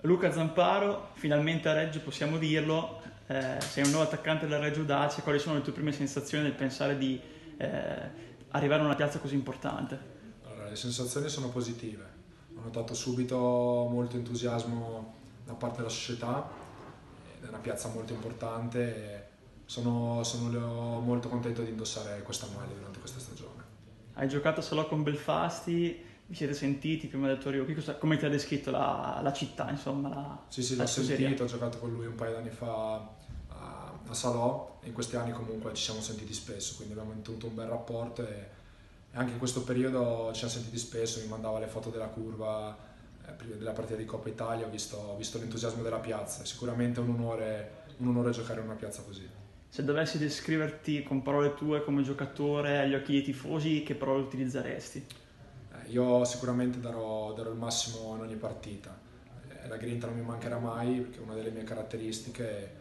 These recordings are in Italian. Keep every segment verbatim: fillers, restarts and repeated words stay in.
Luca Zamparo, finalmente a Reggio possiamo dirlo, eh, sei un nuovo attaccante della Reggio Dacia, quali sono le tue prime sensazioni nel pensare di eh, arrivare a una piazza così importante? Allora, le sensazioni sono positive. Ho notato subito molto entusiasmo da parte della società, ed è una piazza molto importante e sono, sono molto contento di indossare questa maglia durante questa stagione. Hai giocato a Salò con Belfasti, vi siete sentiti prima del tuo arrivo qui, cosa- come ti ha descritto la, la città, insomma, la, Sì, sì, la l'ho tifoseria? sentito, ho giocato con lui un paio d'anni fa a, a Salò e in questi anni comunque ci siamo sentiti spesso, quindi abbiamo mantenuto un bel rapporto e, e anche in questo periodo ci siamo sentiti spesso, mi mandava le foto della curva, eh, prima della partita di Coppa Italia, ho visto, ho visto l'entusiasmo della piazza, sicuramente è un onore, un onore giocare in una piazza così. Se dovessi descriverti con parole tue come giocatore agli occhi dei tifosi, che parole utilizzeresti? Eh, io sicuramente darò, darò il massimo in ogni partita. Eh, la grinta non mi mancherà mai perché è una delle mie caratteristiche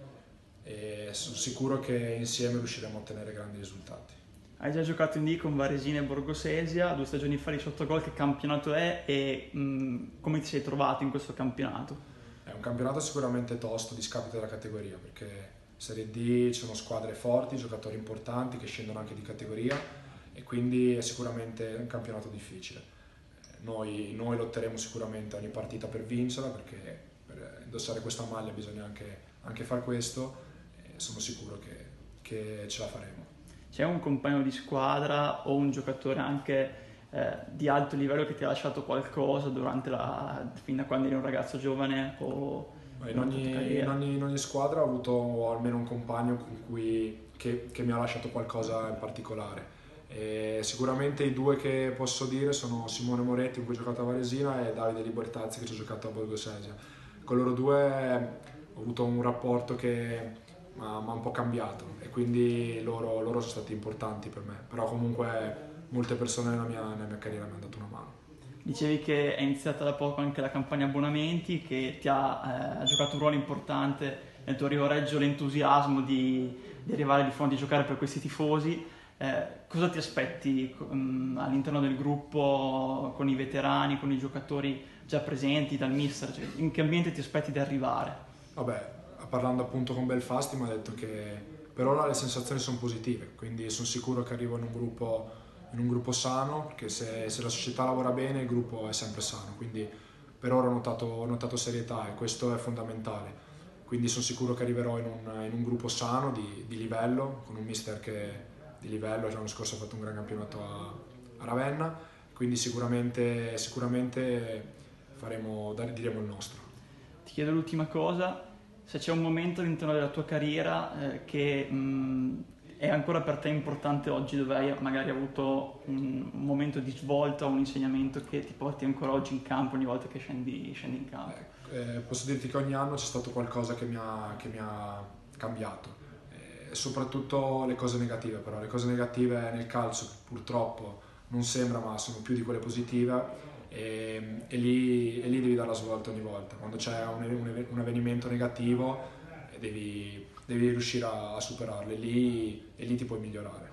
e, e sono sicuro che insieme riusciremo a ottenere grandi risultati. Hai già giocato in D con Varesina e Borgosesia, due stagioni fa di sottogol, che campionato è e mh, come ti sei trovato in questo campionato? È un campionato sicuramente tosto, discapito della categoria, perché in Serie D ci sono squadre forti, giocatori importanti che scendono anche di categoria e quindi è sicuramente un campionato difficile. Eh, Noi, noi lotteremo sicuramente ogni partita per vincerla, perché per indossare questa maglia bisogna anche, anche far questo e sono sicuro che, che ce la faremo. C'è un compagno di squadra o un giocatore anche eh, di alto livello che ti ha lasciato qualcosa durante la, fin da quando eri un ragazzo giovane o In durante la tua ogni, in carriera? ogni- in ogni squadra ho avuto almeno un compagno con cui, che, che mi ha lasciato qualcosa in particolare. E sicuramente i due che posso dire sono Simone Moretti, con cui ho giocato a Varesina, e Davide Libertazzi, che ci ho giocato a Borgosesia. Con loro due ho avuto un rapporto che mi ha mi ha un po' cambiato e quindi loro, loro sono stati importanti per me. Però comunque molte persone nella mia, nella mia carriera mi hanno dato una mano. Dicevi che è iniziata da poco anche la campagna abbonamenti, che ti ha, eh, ha giocato un ruolo importante nel tuo arrivo a Reggio, l'entusiasmo di, di arrivare di fronte a giocare per questi tifosi. Eh, cosa ti aspetti mm, all'interno del gruppo, con i veterani, con i giocatori già presenti, dal mister? Cioè, in che ambiente ti aspetti di arrivare? Vabbè, parlando appunto con Belfasti mi ha detto che per ora le sensazioni sono positive, quindi sono sicuro che arrivo in un gruppo, in un gruppo sano, perché se, se la società lavora bene il gruppo è sempre sano, quindi per ora ho notato, ho notato serietà e questo è fondamentale. Quindi sono sicuro che arriverò in un, in un gruppo sano, di, di livello, con un mister che di livello, già l'anno scorso ha fatto un gran campionato a, a Ravenna, quindi sicuramente, sicuramente faremo, diremo il nostro. Ti chiedo l'ultima cosa, se c'è un momento all'interno della tua carriera eh, che mh, è ancora per te importante oggi, dove hai magari avuto un, un momento di svolta o un insegnamento che ti porti ancora oggi in campo ogni volta che scendi, scendi in campo. Eh, posso dirti che ogni anno c'è stato qualcosa che mi ha, che mi ha cambiato, eh, soprattutto le cose negative, però le cose negative nel calcio purtroppo non sembra, ma sono più di quelle positive e, e lì, e lì devi dare la svolta ogni volta. Quando c'è un, un, un avvenimento negativo eh, devi, devi riuscire a, a superarlo e lì, e lì ti puoi migliorare.